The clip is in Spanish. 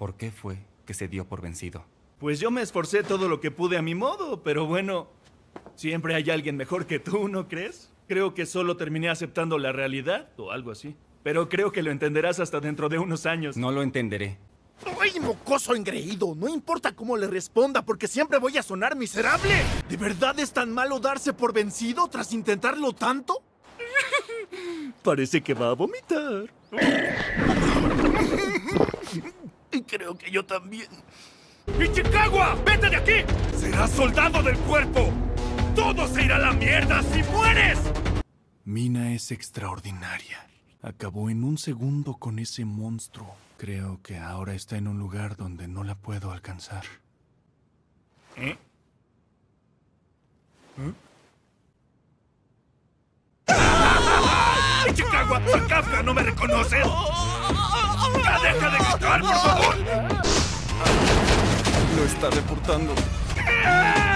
¿Por qué fue que se dio por vencido? Pues yo me esforcé todo lo que pude a mi modo, pero bueno, siempre hay alguien mejor que tú, ¿no crees? Creo que solo terminé aceptando la realidad o algo así. Pero creo que lo entenderás hasta dentro de unos años. No lo entenderé. ¡Ay, mocoso engreído! No importa cómo le responda, porque siempre voy a sonar miserable. ¿De verdad es tan malo darse por vencido tras intentarlo tanto? Parece que va a vomitar. Y creo que yo también. ¡Ichikawa! ¡Vete de aquí! ¡Serás soldado del cuerpo! ¡Todo se irá a la mierda si mueres! Mina es extraordinaria. Acabó en un segundo con ese monstruo. Creo que ahora está en un lugar donde no la puedo alcanzar. ¿Eh? ¡Ichikawa! ¡Soy Kafka! ¿No me reconoces? ¡Ya deja de gritar, por favor! Lo está reportando. ¡Ah!